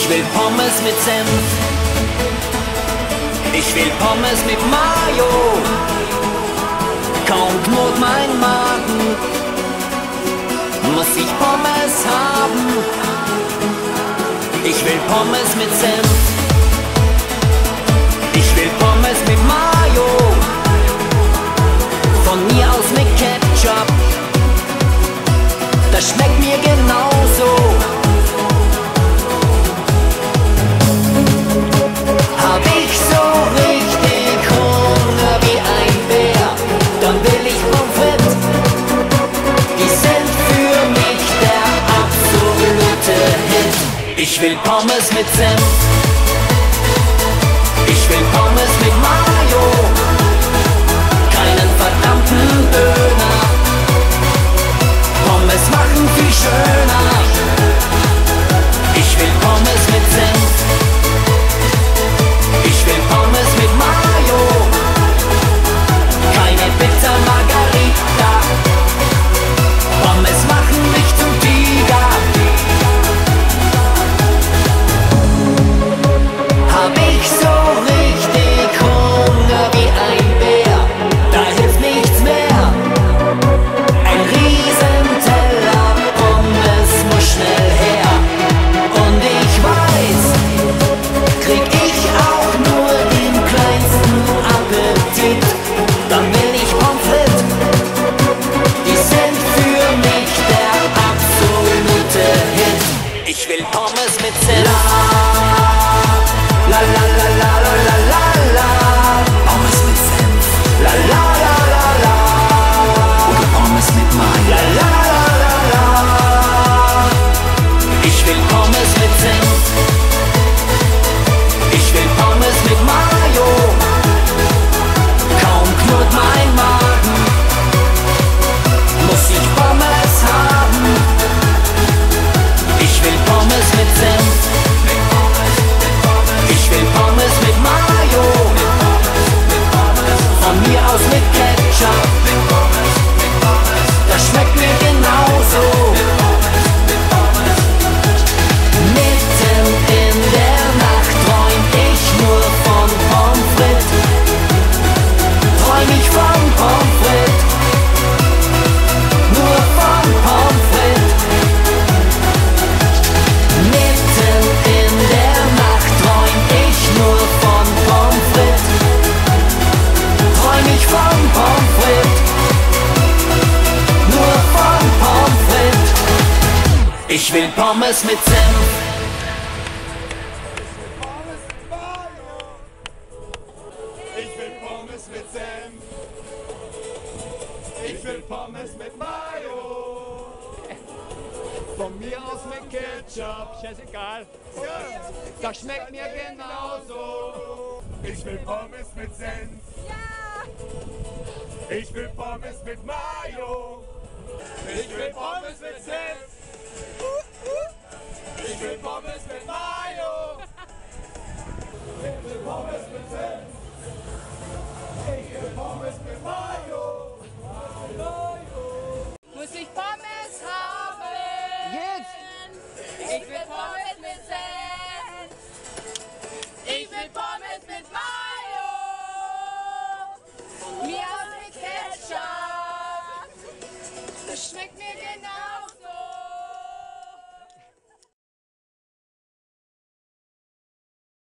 Ich will Pommes mit Senf. Ich will Pommes mit Mayo. Kaum knurrt mein Magen, muss ich Pommes haben. Ich will Pommes mit Senf. Ich will Pommes mit Mayo. Von mir aus mit Ketchup. Das schmeckt mir genauso. Hab ich so richtig Hunger wie ein Bär, dann will ich Pommes frites. Die sind für mich der absolute Hit. Ich will Pommes mit Senf. Ich will Pommes mit Mayo. Keinen verdammten Döner. Pommes machen viel schöner. Ich will Pommes mit Senf. Ich will Pommes mit Mayo. Keine Pizza Margarita. Pommes machen mich zum Tiger. Hab ich so richtig Hunger wie ein Bär, da hilft nichts mehr. Ein Riesenteller Pommes muss schnell her. Und ich weiß, krieg ich auch nur den kleinsten Appetit, dann will ich Pommes frites. Die sind für mich der absolute Hit. Ich will Pommes mit Senf. La la la la la la la la. Pommes mit Senf. La la la la la. Oder Pommes mit Mayo. La la la la la. Ich will Pommes mit Senf. Ich will Pommes mit Mayo. Kaum knurrt mein Magen, muss ich Pommes haben. Ich will Pommes mit Senf. Ich will Pommes mit Mayo. Von mir aus mit Ketchup. Das schmeckt mir genauso. Mitten in der Nacht träum ich nur von Pommes frites. Träum ich von Pommes frites. Nur von Pommes frites. Mitten in der Nacht träum ich nur von Pommes frites. Träum ich von Pommes frites. Nur von Pommes frites. Ich will Pommes mit Senf. Ich will Pommes mit Senf. Ich will Pommes mit Mayo. Von mir aus mit Ketchup. Scheißegal. Das schmeckt mir genauso. Ich will Pommes mit Senf. Ich will Pommes mit Mayo. Ich will Pommes mit Senf. Ich will Pommes